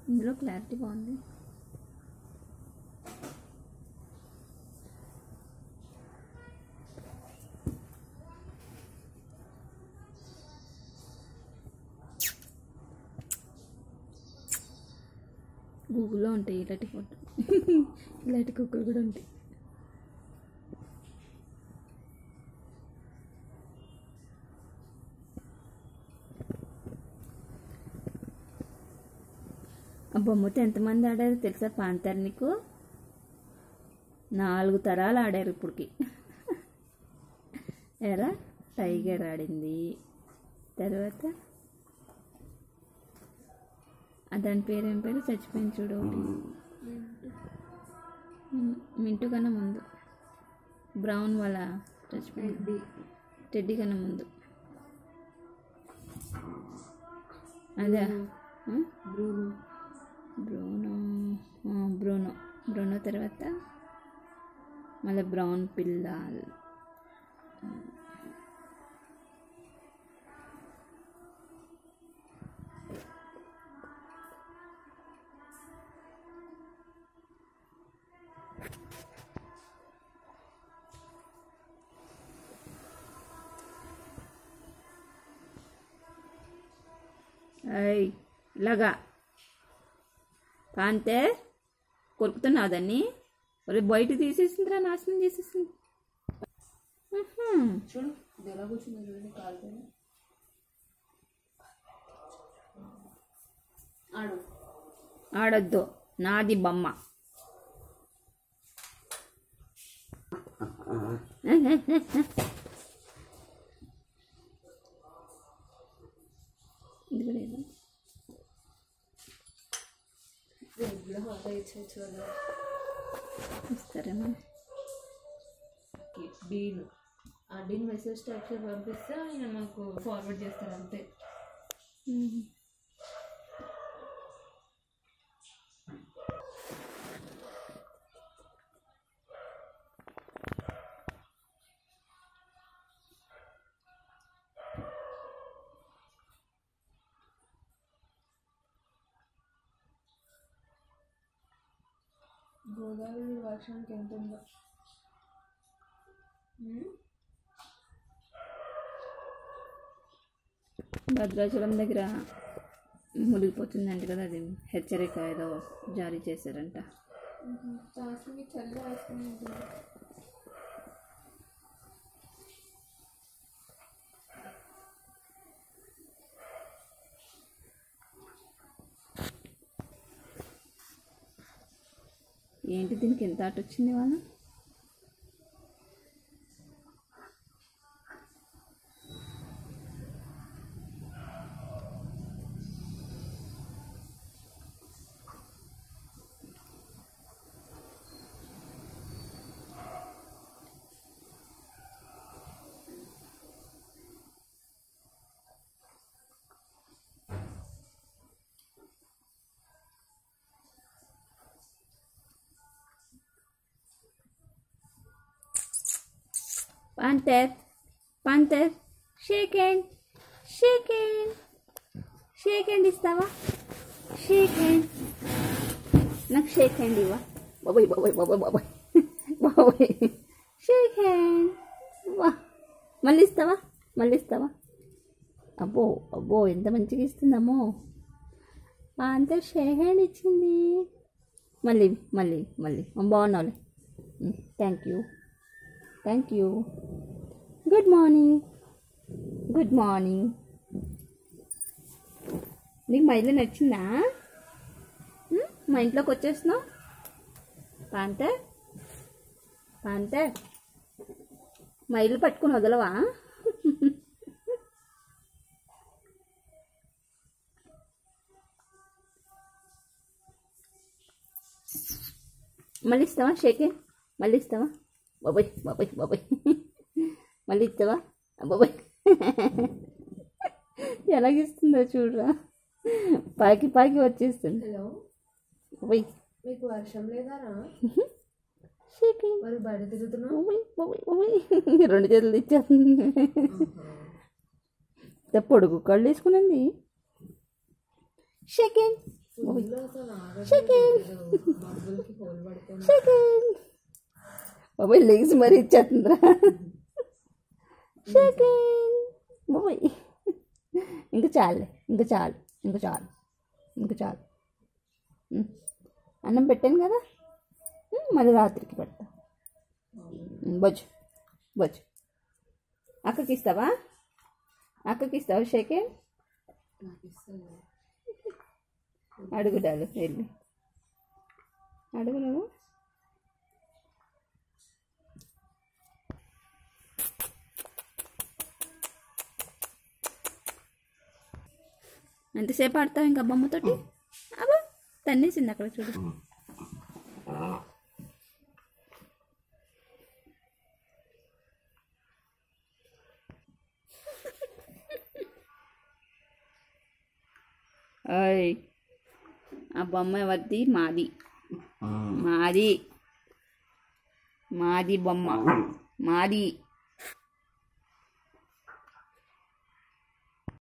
ఇందులో క్లారిటీ బాగుంది. గూగుల్లో ఉంటాయి ఇలాంటి ఫోటో, ఇలాంటి కుక్కలు కూడా ఉంటాయి. ఆ బొమ్మతో ఎంతమంది ఆడారు తెలుసా పాంతర్ నీకు? 4 తరాలు ఆడారు ఇప్పటికి. ఎరా టైగర్ ఆడింది, తర్వాత దాని పేరు ఏం పేరు చచ్చిపోయింది చూడు ఒకటి, మింటూ కన్నా ముందు, బ్రౌన్ వాళ్ళ చచ్చిపోయింది, టెడ్డీ కన్నా ముందు అదే బ్రూనో తర్వాత మళ్ళీ బ్రౌన్ పిల్ల. ఇలాగా కాంతే కొరుకుతున్నావు దాన్ని, మరి బయట తీసేసిందిరా, నాశనం చేసేసింది. చూడు ఎలా కూర్చుంది చూడండి, కాలుతో ఆడొద్దు, నాది బొమ్మ. ఇస్తారేమో డీన్, ఆ డీన్ మెసేజ్ టైప్లో పంపిస్తే ఆయన మాకు ఫార్వర్డ్ చేస్తారు అంతే. గోదావరి వర్షానికి ఎంత ఉందో. భద్రాచలం దగ్గర మునిగిపోతుందంట కదా, అది హెచ్చరిక ఏదో జారీ చేశారంట. చల్లి వేసుకుని ఏంటి దీనికి ఎంత ఆట వచ్చింది వాళ్ళ? పాంతర్ షేక్ హ్యాండ్ ఇస్తావా? షేక్ హ్యాండ్, నాకు షేక్ హ్యాండ్ ఇవ్వ. బాబాయ్ షేక్ హ్యాండ్. వా, మళ్ళీ ఇస్తావా? అబ్బో ఎంత మంచిగా ఇస్తుందమ్మో. పాంతర్ షేక్ హ్యాండ్ ఇచ్చింది. మళ్ళీ బాగున్నావులే. Thank you. Good morning. నీకు మా ఇల్లు నచ్చిందా? మా ఇంట్లోకి వచ్చేస్తున్నావు? పాంతర్ మా ఇల్లు పట్టుకుని వదలవా? మళ్ళీ ఇస్తావా షేక్? మళ్ళీ ఇస్తావా? బాబాయ్ మళ్ళీ ఇస్తావా? బాబాయ్ ఎలాగిస్తుందో చూడరా, పాకి వచ్చేస్తుంది. హలో బాబాయ్, మీకు వర్షం లేదారా? షేక్ మరి బయట తిరుగుతున్నావు? బాబాయ్ 2 చేతులు ఇచ్చేస్తుంది. పొడుగు కళ్ళు వేసుకునింది. షేక్ బాబాయ్ లెగ్స్ మరీ ఇచ్చేస్తుందిరా. బాబాయ్ ఇంకా చాలు, ఇంకా చాలు, ఇంకా చాలు, ఇంకా చాలు. అన్నం పెట్టాను కదా, మళ్ళీ రాత్రికి పెడతా. బొచ్చు బొచ్చు. అక్కకి ఇస్తావా? అక్కకి ఇస్తావా షేకే? అడుగుడాలు వెళ్ళి అడుగు నువ్వు. ఎంతసేపు ఆడతావు ఇంకా బొమ్మతోటి? అబ్బా తన్నేసింది అక్కడ చూడు. ఓయ్ ఆ బొమ్మ ఎవరిది? మాది, మాది, మాది బొమ్మ మాది.